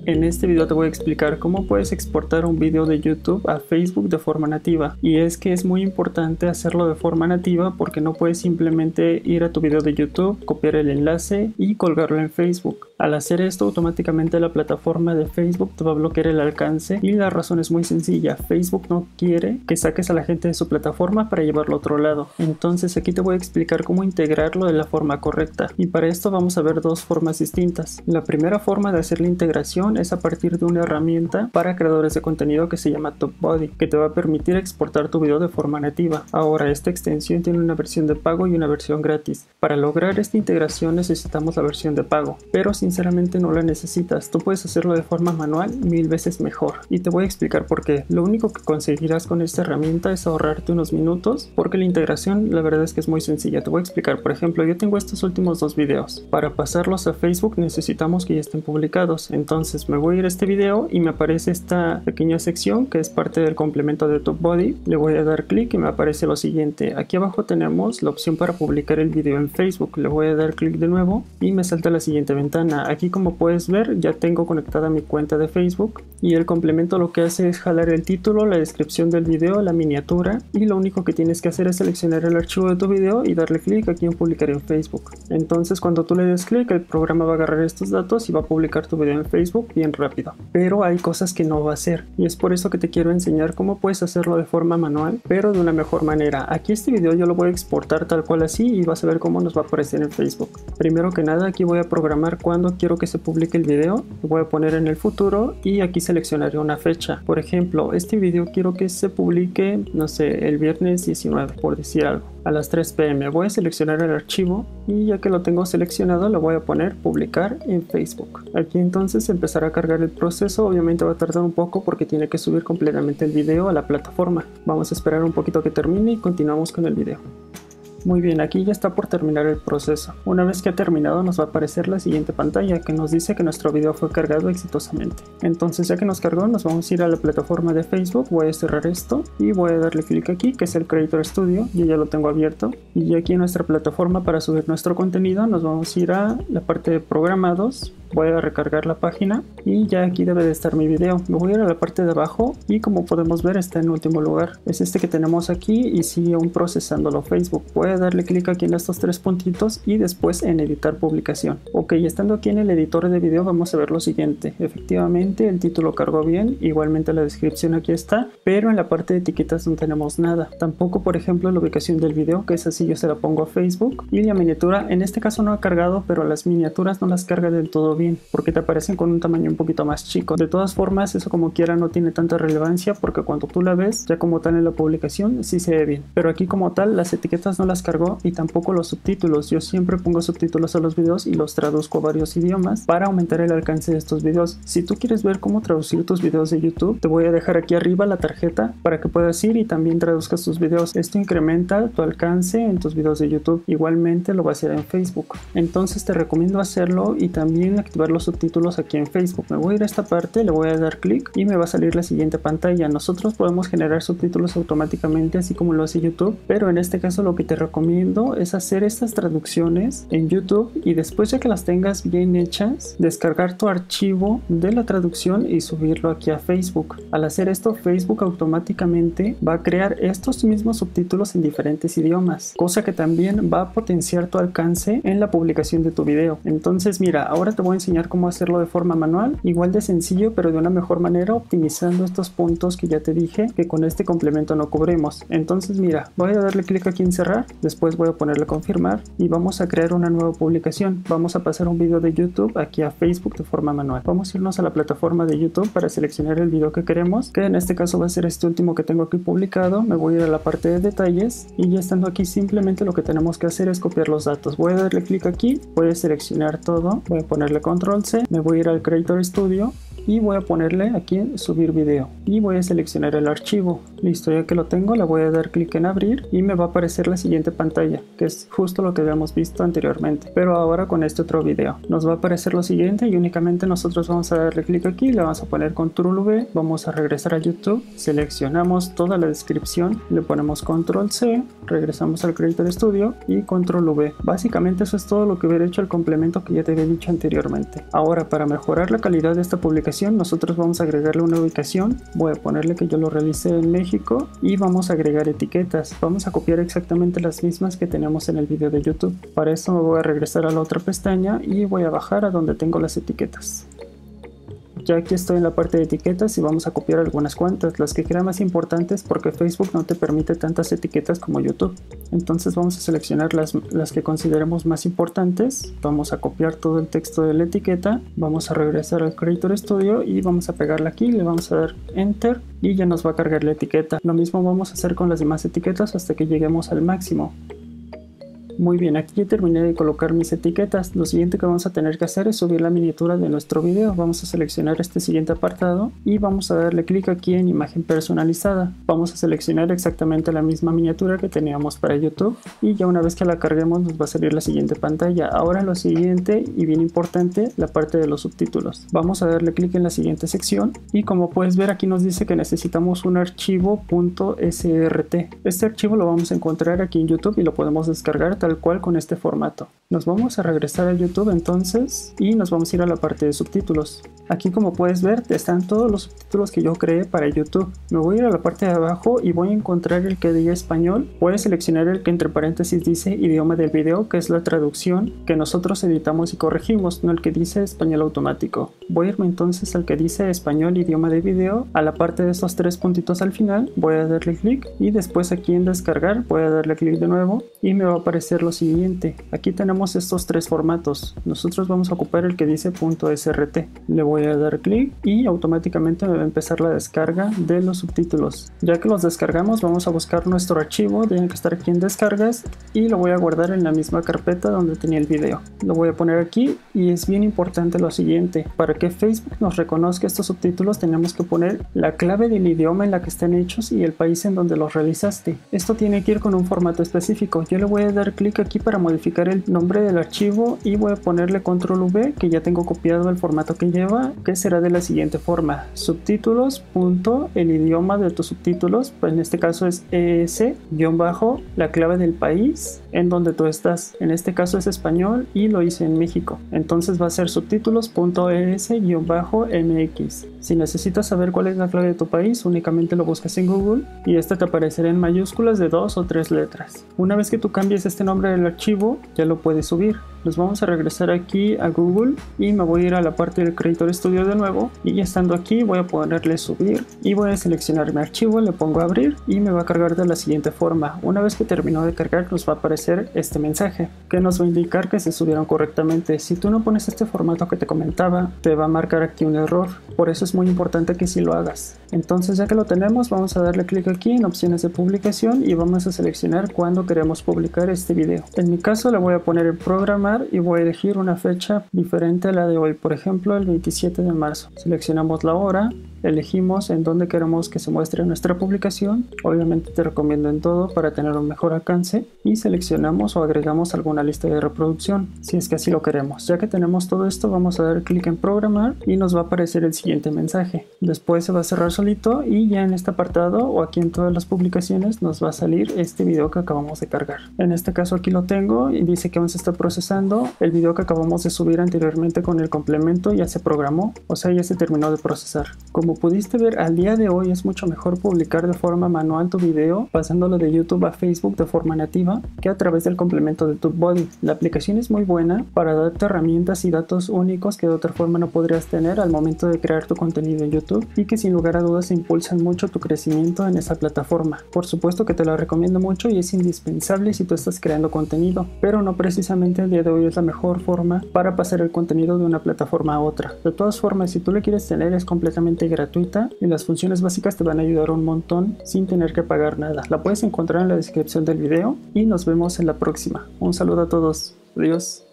En este video te voy a explicar cómo puedes exportar un video de YouTube a Facebook de forma nativa. Y es que es muy importante hacerlo de forma nativa porque no puedes simplemente ir a tu video de YouTube, copiar el enlace y colgarlo en Facebook. Al hacer esto, automáticamente la plataforma de Facebook te va a bloquear el alcance y la razón es muy sencilla. Facebook no quiere que saques a la gente de su plataforma para llevarlo a otro lado. Entonces aquí te voy a explicar cómo integrarlo de la forma correcta. Y para esto vamos a ver dos formas distintas. La primera forma de hacer la integración es a partir de una herramienta para creadores de contenido que se llama TubeBuddy, que te va a permitir exportar tu video de forma nativa. Ahora, esta extensión tiene una versión de pago y una versión gratis. Para lograr esta integración necesitamos la versión de pago, pero sinceramente no la necesitas. Tú puedes hacerlo de forma manual 1000 veces mejor. Y te voy a explicar por qué. Lo único que conseguirás con esta herramienta es ahorrarte unos minutos, porque la integración la verdad es que es muy sencilla. Te voy a explicar. Por ejemplo, yo tengo estos últimos dos videos. Para pasarlos a Facebook necesitamos que ya estén publicados. Entonces me voy a ir a este video y me aparece esta pequeña sección que es parte del complemento de TubeBuddy. Le voy a dar clic y me aparece lo siguiente. Aquí abajo tenemos la opción para publicar el video en Facebook. Le voy a dar clic de nuevo y me salta la siguiente ventana. Aquí, como puedes ver, ya tengo conectada mi cuenta de Facebook y el complemento lo que hace es jalar el título, la descripción del video, la miniatura, y lo único que tienes que hacer es seleccionar el archivo de tu video y darle clic aquí en publicar en Facebook. Entonces cuando tú le des clic, el programa va a agarrar estos datos y va a publicar tu video en Facebook bien rápido. Pero hay cosas que no va a hacer y es por eso que te quiero enseñar cómo puedes hacerlo de forma manual, pero de una mejor manera. Aquí este video yo lo voy a exportar tal cual así y vas a ver cómo nos va a aparecer en Facebook. Primero que nada, aquí voy a programar cuándo quiero que se publique el video. Lo voy a poner en el futuro y aquí seleccionaré una fecha. Por ejemplo, este video quiero que se publique, no sé, el viernes 19, por decir algo, a las 3 p.m. Voy a seleccionar el archivo y ya que lo tengo seleccionado lo voy a poner publicar en Facebook. Aquí entonces empezará a cargar el proceso. Obviamente va a tardar un poco porque tiene que subir completamente el video a la plataforma. Vamos a esperar un poquito que termine y continuamos con el video. Muy bien, aquí ya está por terminar el proceso. Una vez que ha terminado nos va a aparecer la siguiente pantalla que nos dice que nuestro video fue cargado exitosamente. Entonces ya que nos cargó nos vamos a ir a la plataforma de Facebook. Voy a cerrar esto y voy a darle clic aquí que es el Creator Studio. Yo ya lo tengo abierto y aquí en nuestra plataforma para subir nuestro contenido nos vamos a ir a la parte de programados. Voy a recargar la página y ya aquí debe de estar mi video. Me voy a ir a la parte de abajo y como podemos ver está en último lugar. Es este que tenemos aquí y sigue aún procesándolo Facebook. Voy a darle clic aquí en estos tres puntitos y después en editar publicación. Ok, estando aquí en el editor de video vamos a ver lo siguiente. Efectivamente el título cargó bien, igualmente la descripción aquí está, pero en la parte de etiquetas no tenemos nada. Tampoco, por ejemplo, la ubicación del video, que es así, yo se la pongo a Facebook. Y la miniatura, en este caso no ha cargado, pero las miniaturas no las carga del todo bien porque te aparecen con un tamaño un poquito más chico. De todas formas, eso como quiera no tiene tanta relevancia porque cuando tú la ves ya como tal en la publicación sí se ve bien, pero aquí como tal las etiquetas no las cargó y tampoco los subtítulos. Yo siempre pongo subtítulos a los videos y los traduzco a varios idiomas para aumentar el alcance de estos videos. Si tú quieres ver cómo traducir tus videos de YouTube, te voy a dejar aquí arriba la tarjeta para que puedas ir y también traduzcas tus videos. Esto incrementa tu alcance en tus videos de YouTube. Igualmente lo va a hacer en Facebook. Entonces te recomiendo hacerlo y también activar los subtítulos aquí en Facebook. Me voy a ir a esta parte, le voy a dar clic y me va a salir la siguiente pantalla. Nosotros podemos generar subtítulos automáticamente así como lo hace YouTube, pero en este caso lo que te recomiendo es hacer estas traducciones en YouTube y después ya que las tengas bien hechas, descargar tu archivo de la traducción y subirlo aquí a Facebook. Al hacer esto, Facebook automáticamente va a crear estos mismos subtítulos en diferentes idiomas, cosa que también va a potenciar tu alcance en la publicación de tu video. Entonces mira, ahora te voy a enseñar cómo hacerlo de forma manual, igual de sencillo pero de una mejor manera, optimizando estos puntos que ya te dije que con este complemento no cubrimos. Entonces mira, voy a darle clic aquí en cerrar, después voy a ponerle confirmar y vamos a crear una nueva publicación. Vamos a pasar un video de YouTube aquí a Facebook de forma manual. Vamos a irnos a la plataforma de YouTube para seleccionar el video que queremos, que en este caso va a ser este último que tengo aquí publicado. Me voy a ir a la parte de detalles y ya estando aquí simplemente lo que tenemos que hacer es copiar los datos. Voy a darle clic aquí, voy a seleccionar todo, voy a ponerle control C, me voy a ir al Creator Studio y voy a ponerle aquí en subir video y voy a seleccionar el archivo. Listo, ya que lo tengo le voy a dar clic en abrir y me va a aparecer la siguiente pantalla, que es justo lo que habíamos visto anteriormente, pero ahora con este otro video. Nos va a aparecer lo siguiente y únicamente nosotros vamos a darle clic aquí, le vamos a poner control V, vamos a regresar a YouTube, seleccionamos toda la descripción, le ponemos control C, regresamos al Creator Studio y control V. Básicamente eso es todo lo que hubiera hecho el complemento que ya te había dicho anteriormente. Ahora, para mejorar la calidad de esta publicación ubicación, nosotros vamos a agregarle una ubicación. Voy a ponerle que yo lo realicé en México y vamos a agregar etiquetas. Vamos a copiar exactamente las mismas que tenemos en el video de YouTube. Para eso me voy a regresar a la otra pestaña y voy a bajar a donde tengo las etiquetas. Ya aquí estoy en la parte de etiquetas y vamos a copiar algunas cuantas, las que crean más importantes, porque Facebook no te permite tantas etiquetas como YouTube. Entonces vamos a seleccionar las que consideremos más importantes. Vamos a copiar todo el texto de la etiqueta, vamos a regresar al Creator Studio y vamos a pegarla aquí, le vamos a dar Enter y ya nos va a cargar la etiqueta. Lo mismo vamos a hacer con las demás etiquetas hasta que lleguemos al máximo. Muy bien, aquí ya terminé de colocar mis etiquetas. Lo siguiente que vamos a tener que hacer es subir la miniatura de nuestro video. Vamos a seleccionar este siguiente apartado y vamos a darle clic aquí en imagen personalizada. Vamos a seleccionar exactamente la misma miniatura que teníamos para YouTube y ya una vez que la carguemos nos va a salir la siguiente pantalla. Ahora lo siguiente y bien importante, la parte de los subtítulos. Vamos a darle clic en la siguiente sección y como puedes ver aquí nos dice que necesitamos un archivo .srt. Este archivo lo vamos a encontrar aquí en YouTube y lo podemos descargar tal cual con este formato. Nos vamos a regresar a YouTube entonces y nos vamos a ir a la parte de subtítulos. Aquí como puedes ver están todos los subtítulos que yo creé para YouTube. Me voy a ir a la parte de abajo y voy a encontrar el que diga español. Voy a seleccionar el que entre paréntesis dice idioma del video, que es la traducción que nosotros editamos y corregimos, no el que dice español automático. Voy a irme entonces al que dice español idioma de video. A la parte de estos tres puntitos al final voy a darle clic y después aquí en descargar voy a darle clic de nuevo y me va a aparecer lo siguiente. Aquí tenemos estos tres formatos. Nosotros vamos a ocupar el que dice .srt. Le voy a dar clic y automáticamente me va a empezar la descarga de los subtítulos. Ya que los descargamos vamos a buscar nuestro archivo, tiene que estar aquí en descargas y lo voy a guardar en la misma carpeta donde tenía el video. Lo voy a poner aquí y es bien importante lo siguiente. Para que Facebook nos reconozca estos subtítulos tenemos que poner la clave del idioma en la que están hechos y el país en donde los realizaste. Esto tiene que ir con un formato específico. Yo le voy a dar clic aquí para modificar el nombre del archivo y voy a ponerle control V, que ya tengo copiado el formato que lleva, que será de la siguiente forma: subtítulos punto el idioma de tus subtítulos, pues en este caso es ES bajo la clave del país en donde tú estás. En este caso es español y lo hice en México, entonces va a ser subtítulos punto ES bajo MX. Si necesitas saber cuál es la clave de tu país, únicamente lo buscas en Google y esta te aparecerá en mayúsculas de 2 o 3 letras. Una vez que tú cambies este nombre del archivo ya lo puedes subir. Nos vamos a regresar aquí a Google y me voy a ir a la parte del Creator Studio de nuevo y ya estando aquí voy a ponerle subir y voy a seleccionar mi archivo, le pongo abrir y me va a cargar de la siguiente forma. Una vez que terminó de cargar nos va a aparecer este mensaje que nos va a indicar que se subieron correctamente. Si tú no pones este formato que te comentaba te va a marcar aquí un error, por eso es muy importante que sí lo hagas. Entonces ya que lo tenemos vamos a darle clic aquí en opciones de publicación y vamos a seleccionar cuándo queremos publicar este video. En mi caso le voy a poner en programar y voy a elegir una fecha diferente a la de hoy, por ejemplo el 27 de marzo. Seleccionamos la hora, elegimos en dónde queremos que se muestre nuestra publicación. Obviamente te recomiendo en todo para tener un mejor alcance y seleccionamos o agregamos alguna lista de reproducción si es que así lo queremos. Ya que tenemos todo esto vamos a dar clic en programar y nos va a aparecer el siguiente mensaje. Después se va a cerrar solito y ya en este apartado o aquí en todas las publicaciones nos va a salir este video que acabamos de cargar. En este caso aquí lo tengo y dice que aún se está procesando. El video que acabamos de subir anteriormente con el complemento ya se programó, o sea ya se terminó de procesar. Como pudiste ver, al día de hoy es mucho mejor publicar de forma manual tu video pasándolo de YouTube a Facebook de forma nativa que a través del complemento de TubeBuddy. La aplicación es muy buena para darte herramientas y datos únicos que de otra forma no podrías tener al momento de crear tu contenido en YouTube y que sin lugar a dudas impulsan mucho tu crecimiento en esa plataforma. Por supuesto que te la recomiendo mucho y es indispensable si tú estás creando contenido, pero no precisamente el día de hoy es la mejor forma para pasar el contenido de una plataforma a otra. De todas formas, si tú le quieres tener es completamente gratuita y las funciones básicas te van a ayudar un montón sin tener que pagar nada. La puedes encontrar en la descripción del video y nos vemos en la próxima. Un saludo a todos. Adiós.